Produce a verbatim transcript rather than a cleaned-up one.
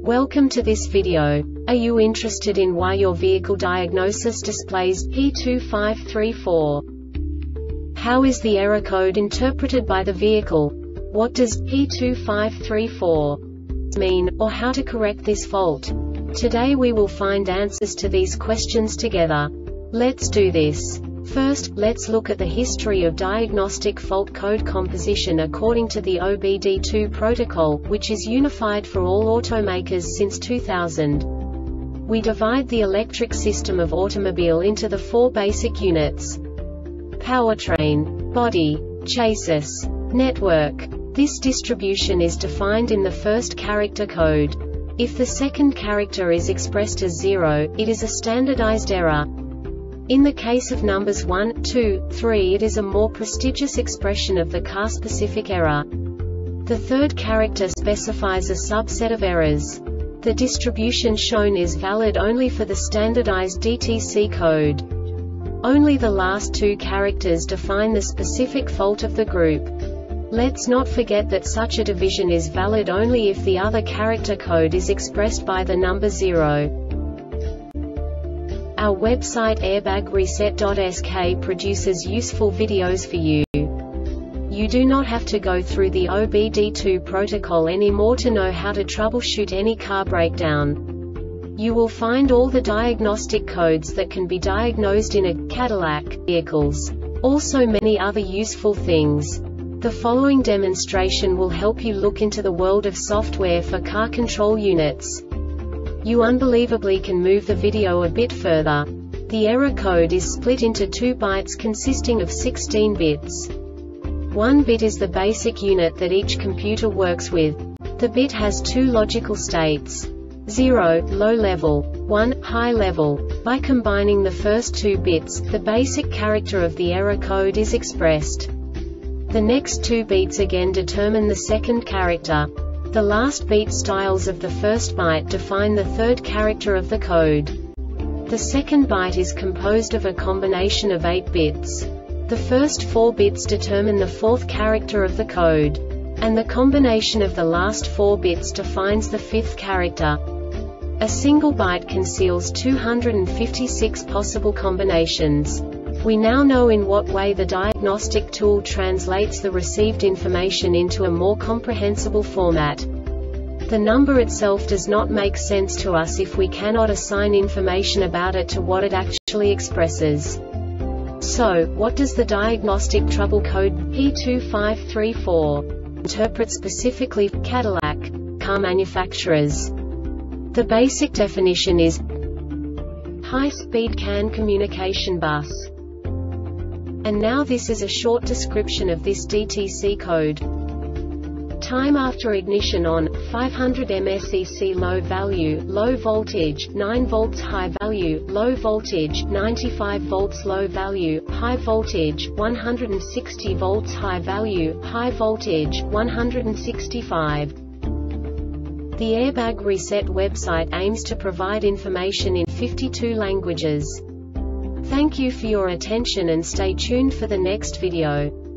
Welcome to this video. Are you interested in why your vehicle diagnosis displays P two five three four? How is the error code interpreted by the vehicle? What does P two five three four mean, or how to correct this fault? Today we will find answers to these questions together. Let's do this. First, let's look at the history of diagnostic fault code composition according to the O B D two protocol, which is unified for all automakers since two thousand. We divide the electric system of automobile into the four basic units: powertrain, body, chassis, network. This distribution is defined in the first character code. If the second character is expressed as zero, it is a standardized error. In the case of numbers one, two, three, it is a more prestigious expression of the car-specific error. The third character specifies a subset of errors. The distribution shown is valid only for the standardized D T C code. Only the last two characters define the specific fault of the group. Let's not forget that such a division is valid only if the other character code is expressed by the number zero. Our website airbag reset dot S K produces useful videos for you. You do not have to go through the O B D two protocol anymore to know how to troubleshoot any car breakdown. You will find all the diagnostic codes that can be diagnosed in a Cadillac vehicles. Also many other useful things. The following demonstration will help you look into the world of software for car control units. You unbelievably can move the video a bit further. The error code is split into two bytes consisting of sixteen bits. One bit is the basic unit that each computer works with. The bit has two logical states: zero, low level, one, high level. By combining the first two bits, the basic character of the error code is expressed. The next two bits again determine the second character. The last beat styles of the first byte define the third character of the code. The second byte is composed of a combination of eight bits. The first four bits determine the fourth character of the code. And the combination of the last four bits defines the fifth character. A single byte conceals two hundred fifty-six possible combinations. We now know in what way the diagnostic tool translates the received information into a more comprehensible format. The number itself does not make sense to us if we cannot assign information about it to what it actually expresses. So, what does the diagnostic trouble code P two five three four interpret specifically for Cadillac car manufacturers? The basic definition is high-speed C A N communication bus. And now this is a short description of this D T C code. Time after ignition on, five hundred milliamperes low value, low voltage, nine volts high value, low voltage, ninety-five volts low value, high voltage, one hundred sixty volts high value, high voltage, one hundred sixty-five. The Airbag Reset website aims to provide information in fifty-two languages. Thank you for your attention and stay tuned for the next video.